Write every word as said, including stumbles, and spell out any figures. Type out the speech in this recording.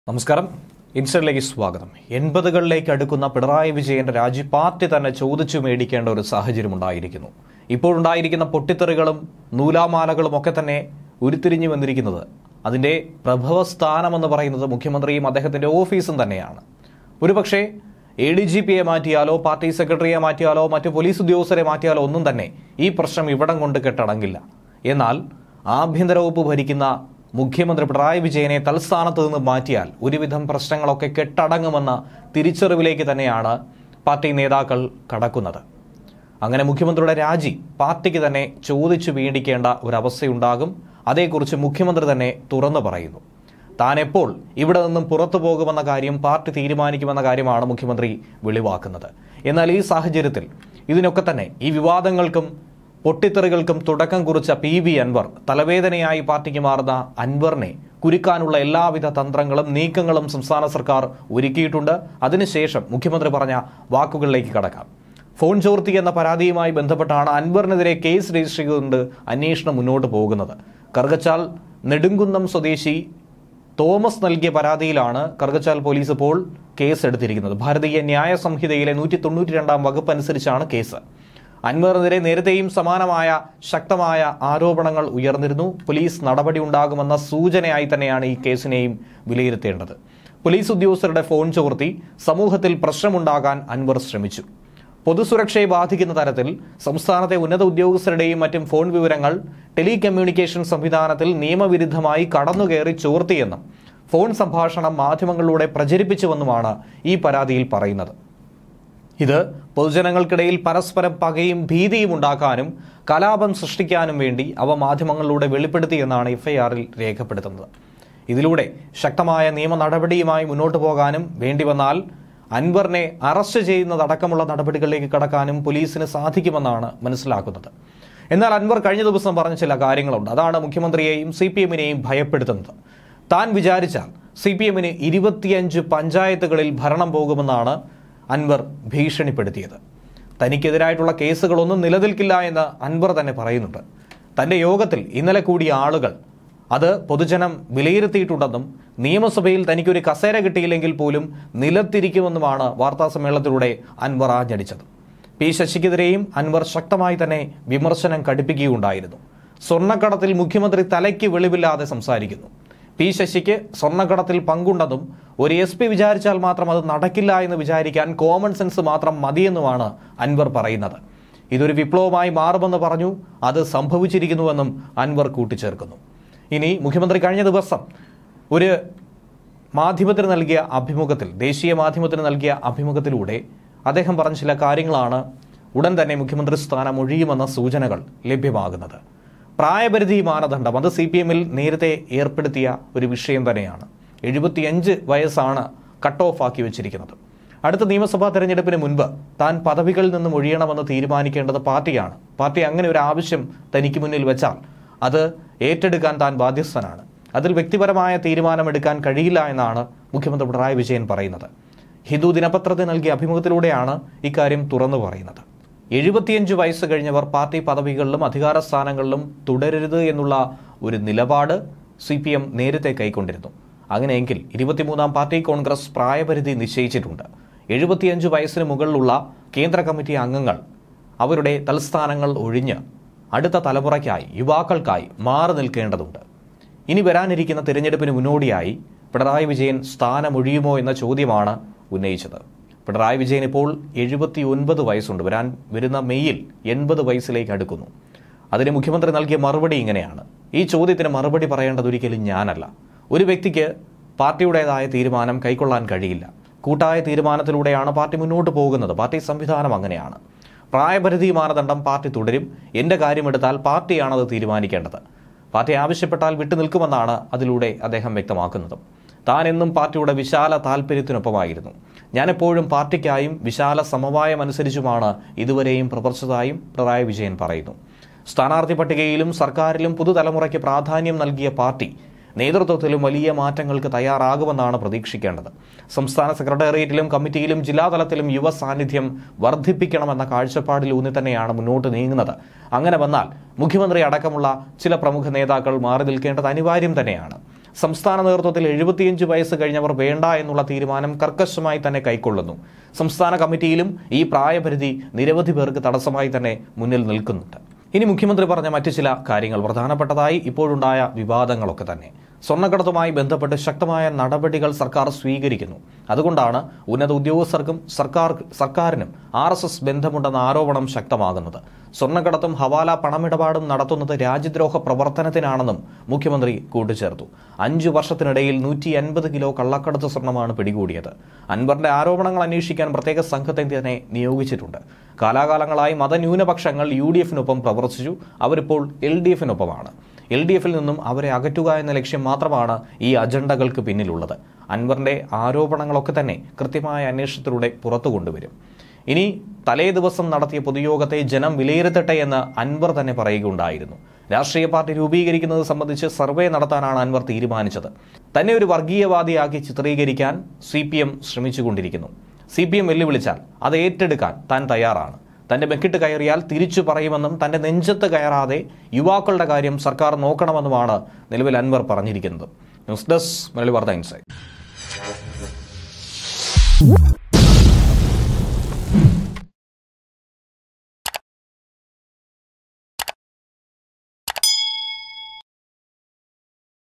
നമസ്കാരം. ഇൻസൈഡിലേക്ക് സ്വാഗതം. എൺപതുകളിലേക്ക് അടുക്കുന്ന പിണറായി വിജയന്റെ രാജി പാർട്ടി തന്നെ ചോദിച്ചു മേടിക്കേണ്ട ഒരു സാഹചര്യം ഉണ്ടായിരിക്കുന്നു. ഇപ്പോഴുണ്ടായിരിക്കുന്ന പൊട്ടിത്തെറികളും നൂലാമാലകളും ഒക്കെ തന്നെ ഉരുത്തിരിഞ്ഞു വന്നിരിക്കുന്നത് അതിന്റെ പ്രഭവസ്ഥാനമെന്ന് പറയുന്നത് മുഖ്യമന്ത്രിയും അദ്ദേഹത്തിന്റെ ഓഫീസും തന്നെയാണ്. ഒരുപക്ഷെ എ ഡി ജി പിയെ മാറ്റിയാലോ പാർട്ടി സെക്രട്ടറിയെ മാറ്റിയാലോ മറ്റു പോലീസ് ഉദ്യോഗസ്ഥരെ മാറ്റിയാലോ ഒന്നും തന്നെ ഈ പ്രശ്നം ഇവിടം കൊണ്ട് കെട്ടടങ്ങില്ല. എന്നാൽ ആഭ്യന്തര വകുപ്പ് ഭരിക്കുന്ന മുഖ്യമന്ത്രി പിണറായി വിജയനെ തൽസ്ഥാനത്ത് നിന്ന് മാറ്റിയാൽ ഒരുവിധം പ്രശ്നങ്ങളൊക്കെ കെട്ടടങ്ങുമെന്ന തിരിച്ചറിവിലേക്ക് തന്നെയാണ് പാർട്ടി നേതാക്കൾ കടക്കുന്നത്. അങ്ങനെ മുഖ്യമന്ത്രിയുടെ രാജി പാർട്ടിക്ക് തന്നെ ചോദിച്ചു മേടിക്കേണ്ട ഒരവസ്ഥയുണ്ടാകും. അതേക്കുറിച്ച് മുഖ്യമന്ത്രി തന്നെ തുറന്നു പറയുന്നു. താൻ എപ്പോൾ ഇവിടെ നിന്നും പുറത്തു പോകുമെന്ന കാര്യം പാർട്ടി തീരുമാനിക്കുമെന്ന കാര്യമാണ് മുഖ്യമന്ത്രി വെളിവാക്കുന്നത്. എന്നാൽ ഈ സാഹചര്യത്തിൽ ഇതിനൊക്കെ തന്നെ ഈ വിവാദങ്ങൾക്കും പൊട്ടിത്തെറികൾക്കും തുടക്കം കുറിച്ച പി വി അൻവർ തലവേദനയായി പാർട്ടിക്ക് മാറുന്ന അൻവറിനെ കുരുക്കാനുള്ള എല്ലാവിധ തന്ത്രങ്ങളും നീക്കങ്ങളും സംസ്ഥാന സർക്കാർ ഒരുക്കിയിട്ടുണ്ട്. അതിനുശേഷം മുഖ്യമന്ത്രി പറഞ്ഞ വാക്കുകളിലേക്ക് കടക്കാം. ഫോൺ ചോർത്തി എന്ന പരാതിയുമായി ബന്ധപ്പെട്ടാണ് അൻവറിനെതിരെ കേസ് രജിസ്റ്റർ ചെയ്തുകൊണ്ട് അന്വേഷണം മുന്നോട്ട് പോകുന്നത്. കറുകച്ചാൽ നെടുങ്കുന്നം സ്വദേശി തോമസ് നൽകിയ പരാതിയിലാണ് കറുകച്ചാൽ പോലീസ് ഇപ്പോൾ കേസ് എടുത്തിരിക്കുന്നത്. ഭാരതീയ ന്യായ സംഹിതയിലെ നൂറ്റി തൊണ്ണൂറ്റി രണ്ടാം വകുപ്പ് അനുസരിച്ചാണ് കേസ്. അൻവറിനെതിരെ നേരത്തെയും സമാനമായ ശക്തമായ ആരോപണങ്ങൾ ഉയർന്നിരുന്നു. പോലീസ് നടപടി ഉണ്ടാകുമെന്ന സൂചനയായി തന്നെയാണ് ഈ കേസിനെയും വിലയിരുത്തേണ്ടത്. പോലീസ് ഉദ്യോഗസ്ഥരുടെ ഫോൺ ചോർത്തി സമൂഹത്തിൽ പ്രശ്നമുണ്ടാകാൻ അൻവർ ശ്രമിച്ചു. പൊതുസുരക്ഷയെ ബാധിക്കുന്ന തരത്തിൽ സംസ്ഥാനത്തെ ഉന്നത ഉദ്യോഗസ്ഥരുടെയും മറ്റും ഫോൺ വിവരങ്ങൾ ടെലികമ്മ്യൂണിക്കേഷൻ സംവിധാനത്തിൽ നിയമവിരുദ്ധമായി കടന്നുകയറി ചോർത്തിയെന്നും ഫോൺ സംഭാഷണം മാധ്യമങ്ങളിലൂടെ പ്രചരിപ്പിച്ചുവെന്നുമാണ് ഈ പരാതിയിൽ പറയുന്നത്. ഇത് പൊതുജനങ്ങൾക്കിടയിൽ പരസ്പരം പകയും ഭീതിയും ഉണ്ടാക്കാനും കലാപം സൃഷ്ടിക്കാനും വേണ്ടി അവ മാധ്യമങ്ങളിലൂടെ വെളിപ്പെടുത്തിയെന്നാണ് എഫ്ഐആറിൽ രേഖപ്പെടുത്തുന്നത്. ഇതിലൂടെ ശക്തമായ നിയമ നടപടിയുമായി മുന്നോട്ട് പോകാനും വേണ്ടി വന്നാൽ അൻവറിനെ അറസ്റ്റ് ചെയ്യുന്നതടക്കമുള്ള നടപടികളിലേക്ക് കടക്കാനും പോലീസിന് സാധിക്കുമെന്നാണ് മനസ്സിലാക്കുന്നത്. എന്നാൽ അൻവർ കഴിഞ്ഞ ദിവസം പറഞ്ഞ ചില കാര്യങ്ങളുണ്ട്. അതാണ് മുഖ്യമന്ത്രിയെയും സി പി എമ്മിനെയും ഭയപ്പെടുത്തുന്നത്. താൻ വിചാരിച്ചാൽ സി പി എമ്മിന് ഇരുപത്തിയഞ്ച് പഞ്ചായത്തുകളിൽ ഭരണം പോകുമെന്നാണ് അൻവർ ഭീഷണിപ്പെടുത്തിയത്. തനിക്കെതിരായിട്ടുള്ള കേസുകളൊന്നും നിലനിൽക്കില്ല എന്ന് അൻവർ തന്നെ പറയുന്നുണ്ട്. തന്റെ യോഗത്തിൽ ഇന്നലെ കൂടിയ ആളുകൾ അത് പൊതുജനം വിലയിരുത്തിയിട്ടുണ്ടെന്നും നിയമസഭയിൽ തനിക്കൊരു കസേര കിട്ടിയില്ലെങ്കിൽ പോലും നിലത്തിരിക്കുമെന്നുമാണ് വാർത്താ സമ്മേളനത്തിലൂടെ അൻവർ ആഞ്ഞടിച്ചത്. പി ശശിക്കെതിരെയും അൻവർ ശക്തമായി തന്നെ വിമർശനം കടുപ്പിക്കുകയുണ്ടായിരുന്നു. സ്വർണ്ണക്കടത്തിൽ മുഖ്യമന്ത്രി തലയ്ക്ക് വെളിവില്ലാതെ സംസാരിക്കുന്നു. പി ശശിക്ക് സ്വർണ്ണക്കടത്തിൽ പങ്കുണ്ടെന്നും ഒരു എസ് പി വിചാരിച്ചാൽ മാത്രം അത് നടക്കില്ല എന്ന് വിചാരിക്കാൻ കോമൺ സെൻസ് മാത്രം മതിയെന്നുമാണ് അൻവർ പറയുന്നത്. ഇതൊരു വിപ്ലവമായി മാറുമെന്ന് പറഞ്ഞു. അത് സംഭവിച്ചിരിക്കുന്നുവെന്നും അൻവർ കൂട്ടിച്ചേർക്കുന്നു. ഇനി മുഖ്യമന്ത്രി കഴിഞ്ഞ ദിവസം ഒരു മാധ്യമത്തിന് നൽകിയ അഭിമുഖത്തിൽ ദേശീയ മാധ്യമത്തിന് നൽകിയ അഭിമുഖത്തിലൂടെ അദ്ദേഹം പറഞ്ഞ ചില കാര്യങ്ങളാണ് ഉടൻ തന്നെ മുഖ്യമന്ത്രി സ്ഥാനം ഒഴിയുമെന്ന സൂചനകൾ ലഭ്യമാകുന്നത്. പ്രായപരിധി മാനദണ്ഡം അത് സി പി എമ്മിൽ നേരത്തെ ഏർപ്പെടുത്തിയ ഒരു വിഷയം തന്നെയാണ്. എഴുപത്തിയഞ്ച് വയസ്സാണ് കട്ട് ഓഫ് ആക്കി വെച്ചിരിക്കുന്നത്. അടുത്ത നിയമസഭാ തെരഞ്ഞെടുപ്പിന് മുൻപ് താൻ പദവികളിൽ നിന്നും ഒഴിയണമെന്ന് തീരുമാനിക്കേണ്ടത് പാർട്ടിയാണ്. പാർട്ടി അങ്ങനെ ഒരു ആവശ്യം തനിക്ക് മുന്നിൽ വെച്ചാൽ അത് ഏറ്റെടുക്കാൻ താൻ ബാധ്യസ്ഥനാണ്. അതിൽ വ്യക്തിപരമായ തീരുമാനമെടുക്കാൻ കഴിയില്ല എന്നാണ് മുഖ്യമന്ത്രി പിണറായി വിജയൻ പറയുന്നത്. ഹിന്ദു ദിനപത്രത്തിന് നൽകിയ അഭിമുഖത്തിലൂടെയാണ് ഇക്കാര്യം തുറന്നു പറയുന്നത്. എഴുപത്തിയഞ്ച് വയസ്സ് കഴിഞ്ഞവർ പാർട്ടി പദവികളിലും അധികാര സ്ഥാനങ്ങളിലും തുടരരുത് എന്നുള്ള ഒരു നിലപാട് സി പി എം നേരത്തെ കൈക്കൊണ്ടിരുന്നു. അങ്ങനെയെങ്കിൽ ഇരുപത്തിമൂന്നാം പാർട്ടി കോൺഗ്രസ് പ്രായപരിധി നിശ്ചയിച്ചിട്ടുണ്ട്. എഴുപത്തിയഞ്ച് വയസ്സിന് മുകളിലുള്ള കേന്ദ്ര കമ്മിറ്റി അംഗങ്ങൾ അവരുടെ തൽസ്ഥാനങ്ങൾ ഒഴിഞ്ഞ് അടുത്ത തലമുറയ്ക്കായി യുവാക്കൾക്കായി മാറി നിൽക്കേണ്ടതുണ്ട്. ഇനി വരാനിരിക്കുന്ന തിരഞ്ഞെടുപ്പിന് മുന്നോടിയായി പിണറായി വിജയൻ സ്ഥാനമൊഴിയുമോ എന്ന ചോദ്യമാണ് ഉന്നയിച്ചത്. പിണറായി വിജയൻ ഇപ്പോൾ എഴുപത്തി ഒൻപത് വയസ്സുണ്ട്. വരാൻ വരുന്ന മെയ്യിൽ എൺപത് വയസ്സിലേക്ക് അടുക്കുന്നു. അതിന് മുഖ്യമന്ത്രി നൽകിയ മറുപടി ഇങ്ങനെയാണ്. ഈ ചോദ്യത്തിന് മറുപടി പറയേണ്ടത് ഒരിക്കലും ഞാനല്ല. ഒരു വ്യക്തിക്ക് പാർട്ടിയുടേതായ തീരുമാനം കൈക്കൊള്ളാൻ കഴിയില്ല. കൂട്ടായ തീരുമാനത്തിലൂടെയാണ് പാർട്ടി മുന്നോട്ട് പോകുന്നത്. പാർട്ടി സംവിധാനം അങ്ങനെയാണ്. പ്രായപരിധി മാനദണ്ഡം പാർട്ടി തുടരും. എൻ്റെ കാര്യമെടുത്താൽ പാർട്ടിയാണത് തീരുമാനിക്കേണ്ടത്. പാർട്ടി ആവശ്യപ്പെട്ടാൽ വിട്ടുനിൽക്കുമെന്നാണ് അതിലൂടെ അദ്ദേഹം വ്യക്തമാക്കുന്നത്. താൻ എന്നും പാർട്ടിയുടെ വിശാല താല്പര്യത്തിനൊപ്പമായിരുന്നു. ഞാനെപ്പോഴും പാർട്ടിക്കായും വിശാല സമവായമനുസരിച്ചുമാണ് ഇതുവരെയും പ്രവർത്തിച്ചതായും പിണറായി വിജയൻ പറയുന്നു. സ്ഥാനാർത്ഥി പട്ടികയിലും സർക്കാരിലും പുതുതലമുറയ്ക്ക് പ്രാധാന്യം നൽകിയ പാർട്ടി നേതൃത്വത്തിലും വലിയ മാറ്റങ്ങൾക്ക് തയ്യാറാകുമെന്നാണ് പ്രതീക്ഷിക്കേണ്ടത്. സംസ്ഥാന സെക്രട്ടേറിയറ്റിലും കമ്മിറ്റിയിലും ജില്ലാതലത്തിലും യുവ സാന്നിധ്യം വർദ്ധിപ്പിക്കണമെന്ന കാഴ്ചപ്പാടിലൂന്നി തന്നെയാണ് മുന്നോട്ട് നീങ്ങുന്നത്. അങ്ങനെ വന്നാൽ മുഖ്യമന്ത്രി അടക്കമുള്ള ചില പ്രമുഖ നേതാക്കൾ മാറി നിൽക്കേണ്ടത് അനിവാര്യം തന്നെയാണ്. സംസ്ഥാന നേതൃത്വത്തിൽ എഴുപത്തിയഞ്ച് വയസ്സ് കഴിഞ്ഞവർ വേണ്ട എന്നുള്ള തീരുമാനം കർക്കശമായി തന്നെ കൈക്കൊള്ളുന്നു. സംസ്ഥാന കമ്മിറ്റിയിലും ഈ പ്രായപരിധി നിരവധി പേർക്ക് തടസ്സമായി തന്നെ മുന്നിൽ നിൽക്കുന്നുണ്ട്. ഇനി മുഖ്യമന്ത്രി പറഞ്ഞ മറ്റു ചില കാര്യങ്ങൾ, പ്രധാനപ്പെട്ടതായി ഇപ്പോഴുണ്ടായ വിവാദങ്ങളൊക്കെ തന്നെ. സ്വർണ്ണക്കടത്തുമായി ബന്ധപ്പെട്ട് ശക്തമായ നടപടികൾ സർക്കാർ സ്വീകരിക്കുന്നു. അതുകൊണ്ടാണ് ഉന്നത ഉദ്യോഗസ്ഥർക്കും സർക്കാർ സർക്കാരിനും ആർ എസ് എസ് ബന്ധമുണ്ടെന്ന ആരോപണം ശക്തമാകുന്നത്. സ്വർണ്ണക്കടത്തും ഹവാല പണമിടപാടും നടത്തുന്നത് രാജ്യദ്രോഹ പ്രവർത്തനത്തിനാണെന്നും മുഖ്യമന്ത്രി കൂട്ടിച്ചേർത്തു. അഞ്ചു വർഷത്തിനിടയിൽ നൂറ്റി അൻപത് കിലോ കള്ളക്കടത്ത് സ്വർണ്ണമാണ് പിടികൂടിയത്. അൻവറിന്റെ ആരോപണങ്ങൾ അന്വേഷിക്കാൻ പ്രത്യേക സംഘത്തെ തന്നെ നിയോഗിച്ചിട്ടുണ്ട്. കാലാകാലങ്ങളായി മതന്യൂനപക്ഷങ്ങൾ യു ഡി എഫിനൊപ്പം പ്രവർത്തിച്ചു. അവരിപ്പോൾ എൽ ഡി എഫിനൊപ്പമാണ്. എൽ ഡി എഫിൽ നിന്നും അവരെ അകറ്റുക എന്ന ലക്ഷ്യം മാത്രമാണ് ഈ അജണ്ടകൾക്ക് പിന്നിലുള്ളത്. അൻവറിന്റെ ആരോപണങ്ങളൊക്കെ തന്നെ കൃത്യമായ അന്വേഷണത്തിലൂടെ പുറത്തു കൊണ്ടുവരും. ഇനി തലേ ദിവസം നടത്തിയ പൊതുയോഗത്തെ ജനം വിലയിരുത്തട്ടെ എന്ന് അൻവർ തന്നെ പറയുകയുണ്ടായിരുന്നു. രാഷ്ട്രീയ പാർട്ടി രൂപീകരിക്കുന്നത് സംബന്ധിച്ച് സർവേ നടത്താനാണ് അൻവർ തീരുമാനിച്ചത്. തന്നെ ഒരു വർഗീയവാദിയാക്കി ചിത്രീകരിക്കാൻ സി പി എം ശ്രമിച്ചുകൊണ്ടിരിക്കുന്നു. സി പി എം വെല്ലുവിളിച്ചാൽ അത് ഏറ്റെടുക്കാൻ താൻ തയ്യാറാണ്. തന്റെ മെക്കിട്ട് കയറിയാൽ തിരിച്ചു പറയുമെന്നും തന്റെ നെഞ്ചത്ത് കയറാതെ യുവാക്കളുടെ കാര്യം സർക്കാർ നോക്കണമെന്നുമാണ് നിലവിൽ അൻവർ പറഞ്ഞിരിക്കുന്നത്. ന്യൂസ് ഡെസ്ക് മലയാളി വാർത്ത ഇൻസൈറ്റ്.